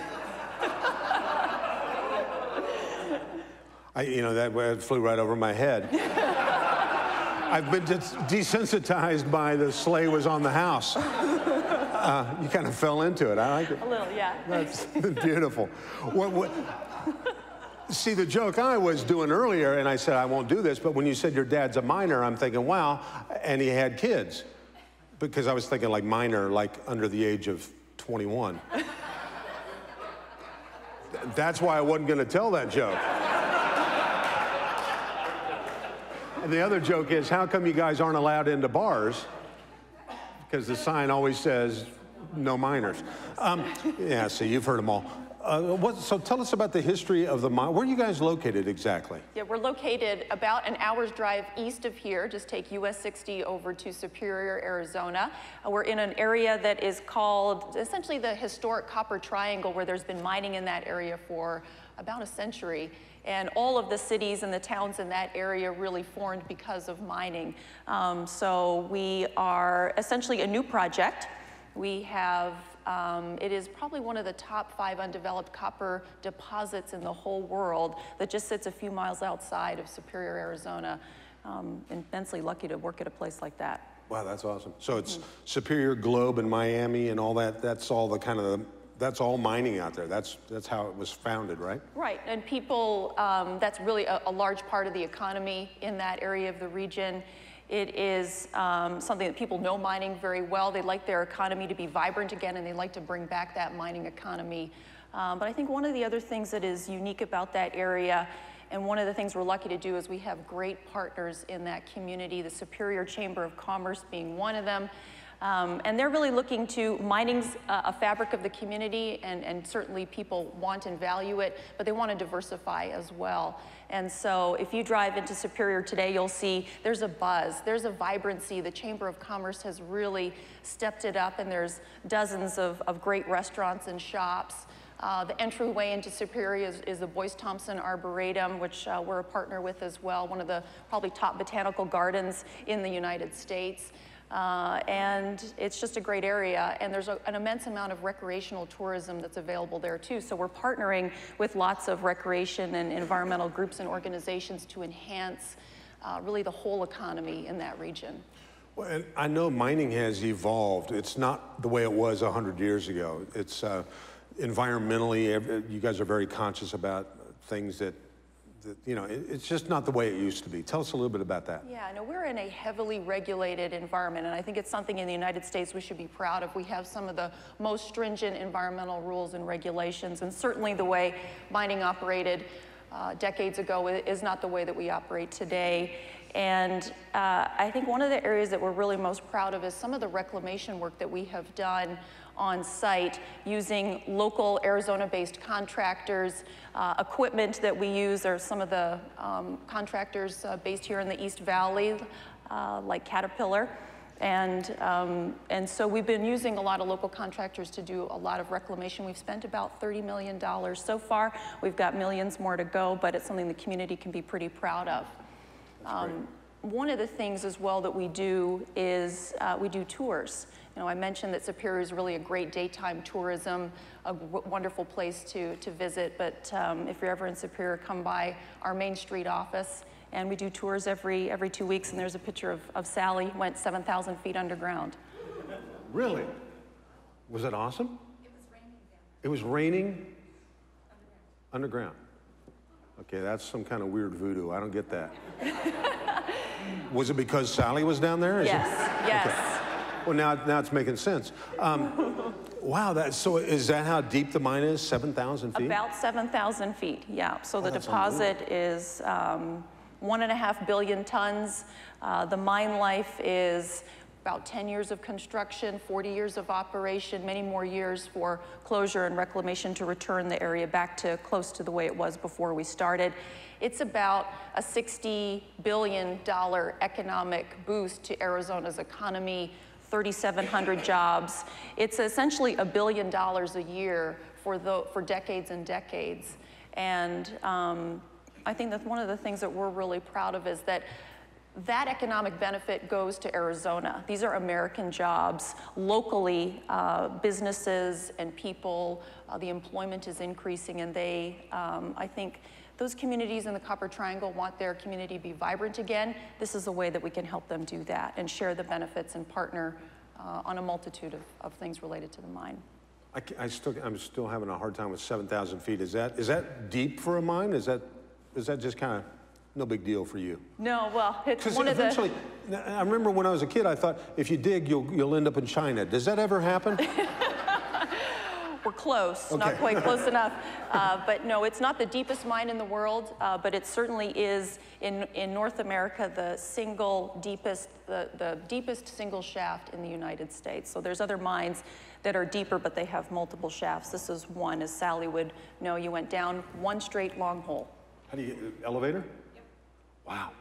I, you know, that flew right over my head. I've been desensitized by the sleigh was on the house. Uh, you kind of fell into it. I like it. A little, yeah. That's beautiful. What, what, see, the joke I was doing earlier, and I said I won't do this, but when you said your dad's a miner, I'm thinking, wow, and he had kids. Because I was thinking like minor, like under the age of twenty-one. That's why I wasn't going to tell that joke. And the other joke is, how come you guys aren't allowed into bars? Because the sign always says, no minors. Um, yeah, see, you've heard them all. Uh, what, so tell us about the history of the mine. Where are you guys located exactly? Yeah, we're located about an hour's drive east of here. Just take U S sixty over to Superior, Arizona. Uh, we're in an area that is called essentially the historic Copper Triangle, where there's been mining in that area for about a century. And all of the cities and the towns in that area really formed because of mining. Um, so we are essentially a new project. We have, um, it is probably one of the top five undeveloped copper deposits in the whole world that just sits a few miles outside of Superior, Arizona. Um, immensely lucky to work at a place like that. Wow, that's awesome. So it's mm-hmm. Superior, Globe, and Miami and all that, that's all the kind of, the, that's all mining out there. That's, that's how it was founded, right? Right, and people, um, that's really a, a large part of the economy in that area of the region. It is um, something that people know mining very well. They like their economy to be vibrant again, and they like to bring back that mining economy. Um, but I think one of the other things that is unique about that area, and one of the things we're lucky to do, is we have great partners in that community, the Superior Chamber of Commerce being one of them. Um, and they're really looking to, mining's uh, a fabric of the community, and, and certainly people want and value it, but they want to diversify as well. And so if you drive into Superior today, you'll see there's a buzz, there's a vibrancy. The Chamber of Commerce has really stepped it up, and there's dozens of, of great restaurants and shops. Uh, the entryway into Superior is, is the Boyce Thompson Arboretum, which uh, we're a partner with as well, one of the probably top botanical gardens in the United States. Uh, and it's just a great area, and there's a, an immense amount of recreational tourism that's available there too. So we're partnering with lots of recreation and environmental groups and organizations to enhance uh, really the whole economy in that region. Well, and I know mining has evolved. It's not the way it was a hundred years ago. It's uh, environmentally, you guys are very conscious about things that that, you know, it, it's just not the way it used to be. Tell us a little bit about that. Yeah, no, we're in a heavily regulated environment, and I think it's something in the United States we should be proud of. We have some of the most stringent environmental rules and regulations, and certainly the way mining operated uh, decades ago is not the way that we operate today. And uh, I think one of the areas that we're really most proud of is some of the reclamation work that we have done on site using local Arizona-based contractors. Uh, equipment that we use are some of the um, contractors uh, based here in the East Valley, uh, like Caterpillar. And, um, and so we've been using a lot of local contractors to do a lot of reclamation. We've spent about thirty million dollars so far. We've got millions more to go, but it's something the community can be pretty proud of. Um, one of the things as well that we do is uh, we do tours. You know, I mentioned that Superior is really a great daytime tourism, a w wonderful place to, to visit, but um, if you're ever in Superior, come by our Main Street office, and we do tours every, every two weeks, and there's a picture of, of Sally, went seven thousand feet underground. Really? Was it awesome? It was raining down. It was raining? Underground. Underground. Okay, that's some kind of weird voodoo. I don't get that. Was it because Sally was down there? Is yes, it? yes. Okay. Well, now, now it's making sense. Um, wow, that, so is that how deep the mine is, seven thousand feet? About seven thousand feet, yeah. So oh, the deposit is um, one and a half billion tons. Uh, the mine life is about ten years of construction, forty years of operation, many more years for closure and reclamation to return the area back to close to the way it was before we started. It's about a sixty billion dollar economic boost to Arizona's economy, thirty-seven hundred jobs. It's essentially a billion dollars a year for, the, for decades and decades. And um, I think that one of the things that we're really proud of is that that economic benefit goes to Arizona. These are American jobs. Locally, uh, businesses and people, uh, the employment is increasing, and they, um, I think, those communities in the Copper Triangle want their community to be vibrant again. This is a way that we can help them do that and share the benefits and partner uh, on a multitude of, of things related to the mine. I, I still, I'm still having a hard time with seven thousand feet. Is that, is that deep for a mine? Is that, is that just kind of no big deal for you? No, well, it's one of eventually, the... I remember when I was a kid, I thought, if you dig, you'll, you'll end up in China. Does that ever happen? We're close, okay. Not quite close enough. Uh, but no, it's not the deepest mine in the world, uh, but it certainly is in, in North America the single deepest, the, the deepest single shaft in the United States. So there's other mines that are deeper, but they have multiple shafts. This is one, as Sally would know. You went down one straight long hole. How do you get, elevator? Yep. Wow.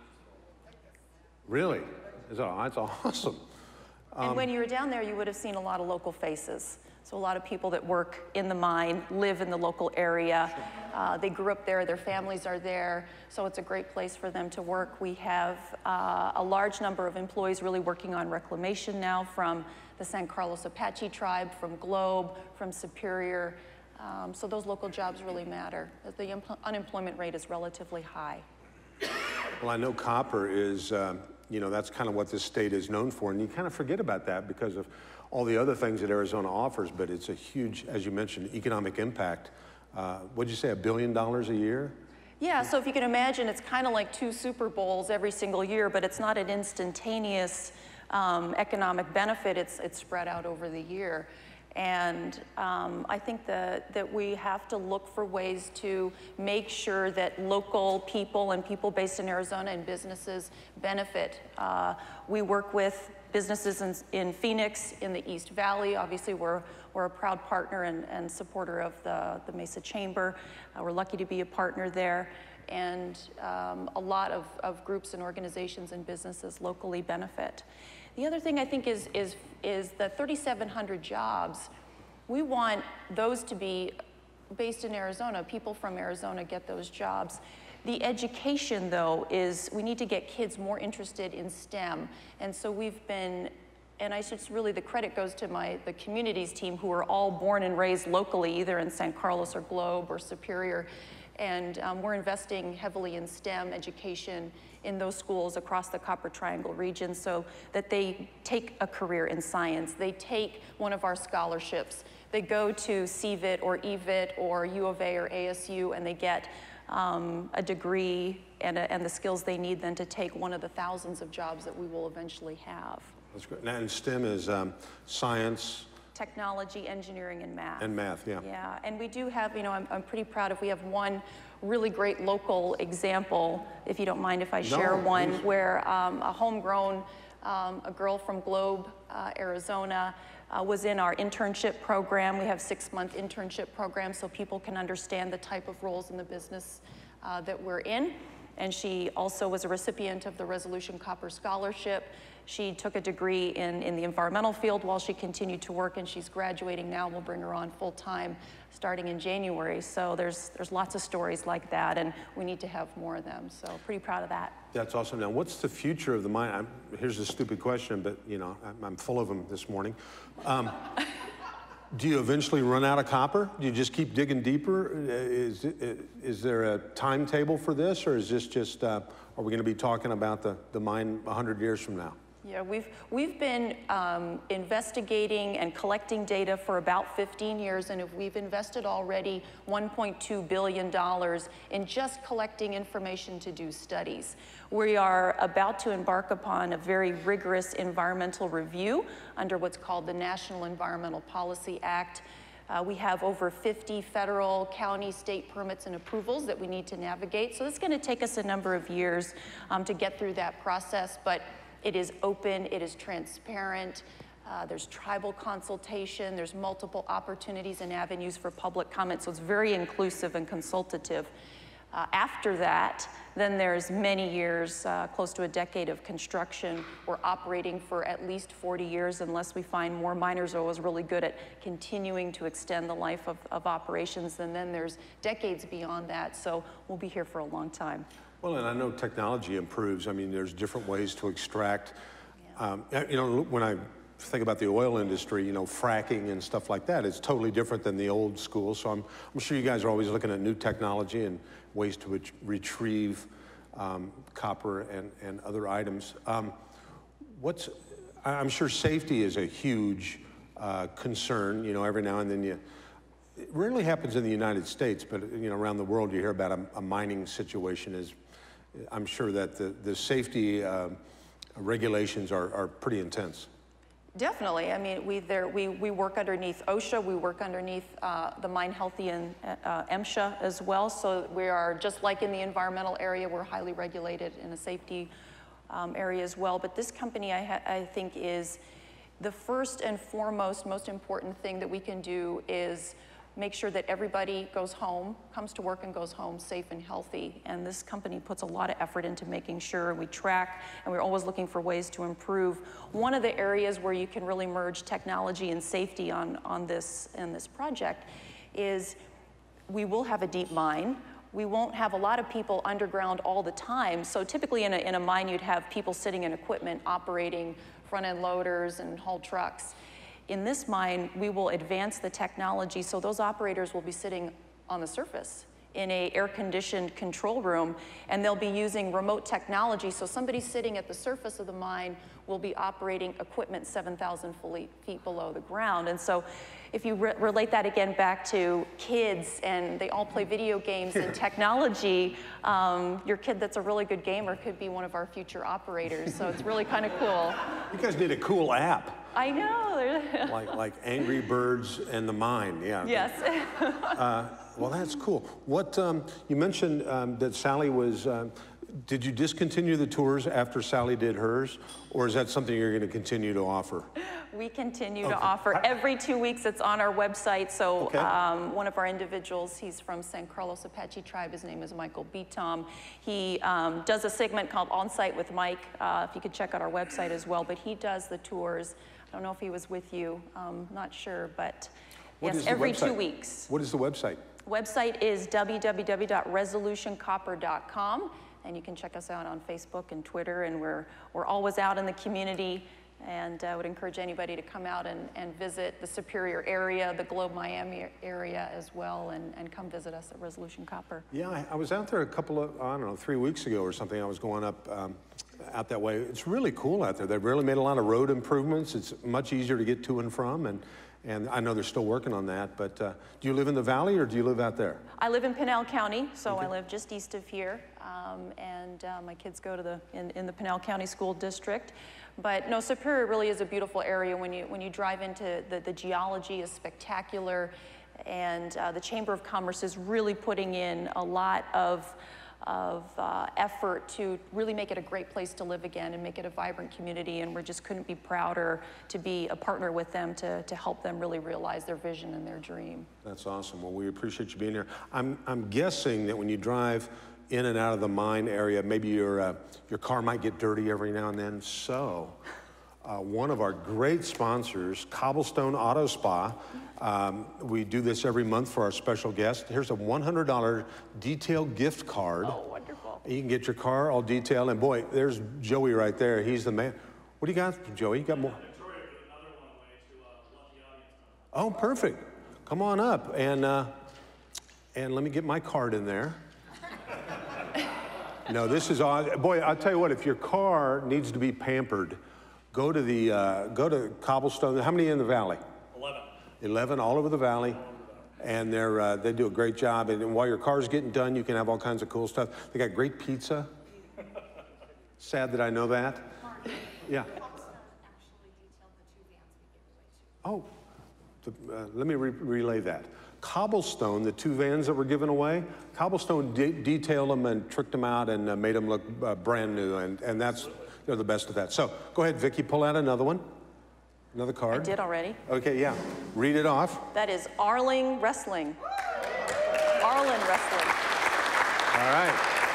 Really? That's awesome. And um, when you were down there, you would have seen a lot of local faces. So a lot of people that work in the mine, live in the local area. Uh, they grew up there, their families are there, so it's a great place for them to work. We have uh, a large number of employees really working on reclamation now from the San Carlos Apache tribe, from Globe, from Superior. Um, so those local jobs really matter. The unemployment rate is relatively high. Well, I know copper is, um, you know, that's kind of what this state is known for, and you kind of forget about that because of all the other things that Arizona offers, but it's a huge, as you mentioned, economic impact. Uh, what'd you say, a billion dollars a year? Yeah, so if you can imagine, it's kind of like two Super Bowls every single year, but it's not an instantaneous um, economic benefit. It's, it's spread out over the year. And um, I think that, that we have to look for ways to make sure that local people and people based in Arizona and businesses benefit. Uh, we work with businesses in, in Phoenix, in the East Valley. Obviously, we're, we're a proud partner and, and supporter of the, the Mesa Chamber. Uh, we're lucky to be a partner there. And um, a lot of, of groups and organizations and businesses locally benefit. The other thing I think is, is, is the thirty-seven hundred jobs. We want those to be based in Arizona. People from Arizona get those jobs. The education, though, is we need to get kids more interested in STEM. And so we've been and I should really, the credit goes to my, the communities team who are all born and raised locally, either in San Carlos or Globe or Superior. And um, we're investing heavily in STEM education in those schools across the Copper Triangle region so that they take a career in science. They take one of our scholarships. They go to C V I T or E V I T or U of A or A S U, and they get um, a degree and, a, and the skills they need then to take one of the thousands of jobs that we will eventually have. That's great. And STEM is um, science, technology, engineering, and math. And math, yeah. Yeah, and we do have, you know, I'm, I'm pretty proud of, we have one really great local example, if you don't mind if I share No, one, please. where um, a homegrown, um, a girl from Globe, uh, Arizona, uh, was in our internship program. We have six-month internship program so people can understand the type of roles in the business uh, that we're in. And she also was a recipient of the Resolution Copper Scholarship. She took a degree in, in the environmental field while she continued to work, and she's graduating now. We'll bring her on full-time starting in January. So there's, there's lots of stories like that, and we need to have more of them. So pretty proud of that. That's awesome. Now, what's the future of the mine? I'm, here's a stupid question, but you know, I'm, I'm full of them this morning. Um, do you eventually run out of copper? Do you just keep digging deeper? Is, is there a timetable for this, or is this just, uh, are we going to be talking about the, the mine one hundred years from now? Yeah, we've, we've been um, investigating and collecting data for about fifteen years, and we've invested already one point two billion dollars in just collecting information to do studies. We are about to embark upon a very rigorous environmental review under what's called the National Environmental Policy Act. Uh, we have over fifty federal, county, state permits and approvals that we need to navigate. So it's going to take us a number of years um, to get through that process, but it is open, it is transparent, uh, there's tribal consultation, there's multiple opportunities and avenues for public comment, so it's very inclusive and consultative. Uh, after that, then there's many years, uh, close to a decade of construction. We're operating for at least forty years unless we find more miners are always really good at continuing to extend the life of, of operations, and then there's decades beyond that, so we'll be here for a long time. Well, and I know technology improves. I mean, there's different ways to extract. Yeah. Um, you know, when I think about the oil industry, you know, fracking and stuff like that, it's totally different than the old school. So I'm, I'm sure you guys are always looking at new technology and ways to ret retrieve um, copper and, and other items. Um, what's, I'm sure safety is a huge uh, concern. You know, every now and then you, it rarely happens in the United States, but you know, around the world you hear about a, a mining situation. Is I'm sure that the, the safety uh, regulations are, are pretty intense. Definitely. I mean, we, there, we, we work underneath OSHA, we work underneath uh, the Mine Healthy and uh, MSHA as well. So we are, just like in the environmental area, we're highly regulated in a safety um, area as well. But this company, I, ha I think, is the first and foremost, most important thing that we can do is make sure that everybody goes home, comes to work and goes home safe and healthy. And this company puts a lot of effort into making sure we track, and we're always looking for ways to improve. One of the areas where you can really merge technology and safety on, on this, in this project is we will have a deep mine. We won't have a lot of people underground all the time. So typically in a, in a mine, you'd have people sitting in equipment operating front-end loaders and haul trucks. In this mine, we will advance the technology so those operators will be sitting on the surface in a air-conditioned control room, and they'll be using remote technology. So somebody sitting at the surface of the mine will be operating equipment seven thousand feet below the ground. And so if you re relate that again back to kids, and they all play video games and technology, um, your kid that's a really good gamer could be one of our future operators. So it's really kind of cool. You guys need a cool app. I know. like, like Angry Birds and the Mine, yeah. Yes. uh, well, that's cool. What, um, you mentioned um, that Sally was, um, did you discontinue the tours after Sally did hers, or is that something you're going to continue to offer? We continue okay. to offer. Every two weeks it's on our website. So okay. um, one of our individuals, he's from San Carlos Apache tribe, his name is Michael Beatom. He um, does a segment called On Site with Mike, uh, if you could check out our website as well, but he does the tours. I don't know if he was with you, um, not sure, but what yes, is every website? two weeks. What is the website? Website is w w w dot resolution copper dot com, and you can check us out on Facebook and Twitter, and we're, we're always out in the community And I uh, would encourage anybody to come out and, and visit the Superior area, the Globe Miami area as well, and, and come visit us at Resolution Copper. Yeah, I, I was out there a couple of, I don't know, three weeks ago or something. I was going up um, out that way. It's really cool out there. They've really made a lot of road improvements. It's much easier to get to and from, and, and I know they're still working on that. But uh, do you live in the valley or do you live out there? I live in Pinal County, so Okay. I live just east of here, um, and uh, my kids go to the in, in the Pinal County School District. But no, Superior really is a beautiful area. When you when you drive into the the geology is spectacular, and uh, the Chamber of Commerce is really putting in a lot of of uh, effort to really make it a great place to live again and make it a vibrant community. And we just couldn't be prouder to be a partner with them to to help them really realize their vision and their dream. That's awesome. Well, we appreciate you being here. I'm I'm guessing that when you drive in and out of the mine area, maybe your uh, your car might get dirty every now and then. So, uh, one of our great sponsors, Cobblestone Auto Spa. Um, we do this every month for our special guest. Here's a one hundred dollar detail gift card. Oh, wonderful! You can get your car all detailed. And boy, there's Joey right there. He's the man. What do you got, Joey? You got more? Oh, perfect. Come on up and uh, and let me get my card in there. No, this is odd. Boy, I'll tell you what, if your car needs to be pampered, go to the, uh, go to Cobblestone. How many in the valley? eleven. eleven all over the valley. And they're, uh, they do a great job. And while your car's getting done, you can have all kinds of cool stuff. They got great pizza. Sad that I know that. Yeah. Oh, the, uh, let me re relay that. Cobblestone, the two vans that were given away, Cobblestone de detailed them and tricked them out and uh, made them look uh, brand new, and, and that's, they're the best at that. So go ahead, Vicki, pull out another one, another card. I did already. Okay, yeah, read it off. That is Arling Wrestling. Arlen Wrestling. All right.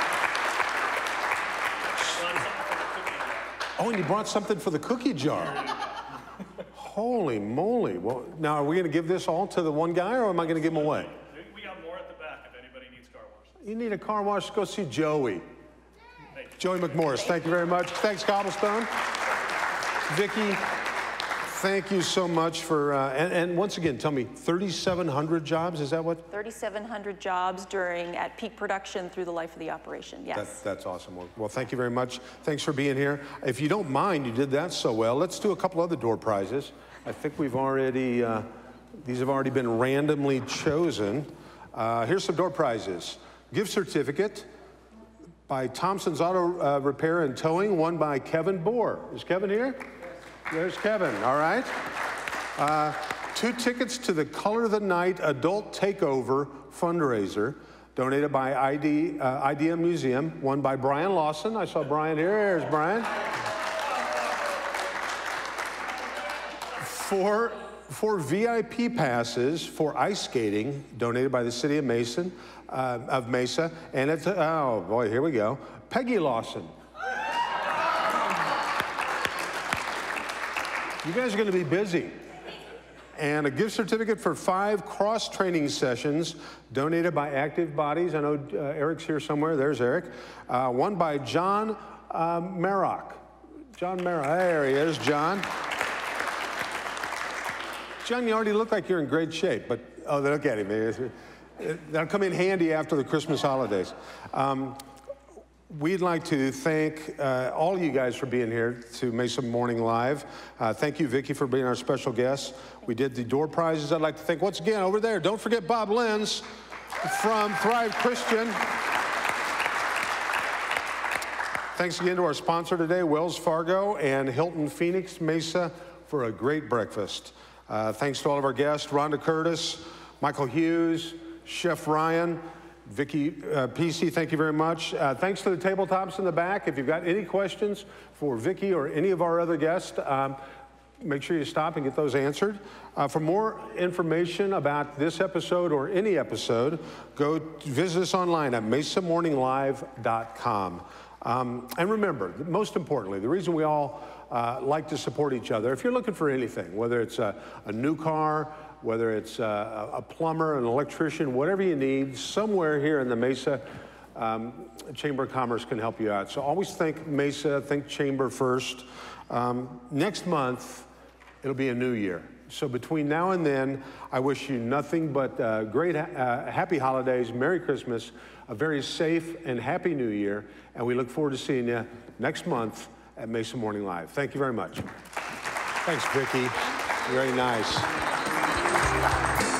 Oh, and you brought something for the cookie jar. Holy moly. Well, now, are we going to give this all to the one guy, or am I going to give them away? We got more at the back if anybody needs car wash. You need a car wash, go see Joey. Joey McMorris, thank you very much. Thanks, Cobblestone. Vicki, thank you so much for, uh, and, and once again, tell me, thirty-seven hundred jobs, is that what? thirty-seven hundred jobs during, at peak production through the life of the operation, yes. That, that's awesome. Well, well, thank you very much. Thanks for being here. If you don't mind, you did that so well. Let's do a couple other door prizes. I think we've already, uh, these have already been randomly chosen. Uh, here's some door prizes. Gift certificate by Thompson's Auto uh, Repair and Towing, won by Kevin Bohr. Is Kevin here? There's Kevin, all right. Uh, two tickets to the Color of the Night Adult Takeover fundraiser, donated by I D, uh, I D M Museum, won by Brian Lawson. I saw Brian here. There's Brian. Four, four V I P passes for ice skating, donated by the city of Mason, uh, of Mesa, and it's, oh boy, here we go, Peggy Lawson. You guys are going to be busy. And a gift certificate for five cross-training sessions, donated by Active Bodies. I know uh, Eric's here somewhere. There's Eric. Uh, one by John uh, Marock. John Marock. There he is, John. John, you already look like you're in great shape, but, oh, look at him. That'll come in handy after the Christmas holidays. Um, we'd like to thank uh, all of you guys for being here to Mesa Morning Live. Uh, thank you, Vicki, for being our special guest. We did the door prizes. I'd like to thank, once again, over there, don't forget Bob Lenz from Thrive Christian. Thanks again to our sponsor today, Wells Fargo and Hilton Phoenix Mesa, for a great breakfast. Uh, thanks to all of our guests, Rhonda Curtis, Michael Hughes, Chef Ryan, Vicki uh, Peacey, thank you very much. Uh, thanks to the tabletops in the back. If you've got any questions for Vicki or any of our other guests, um, make sure you stop and get those answered. Uh, for more information about this episode or any episode, go visit us online at mesa morning live dot com. Um, and remember, most importantly, the reason we all uh, like to support each other, if you're looking for anything, whether it's a, a new car, whether it's a, a plumber, an electrician, whatever you need, somewhere here in the Mesa um, Chamber of Commerce can help you out. So always think Mesa, think Chamber first. Um, next month, it'll be a new year. So between now and then, I wish you nothing but uh, great, uh, happy holidays, Merry Christmas, a very safe and happy New Year, and we look forward to seeing you next month at Mesa Morning Live. Thank you very much. Thanks, Vicki. Very nice.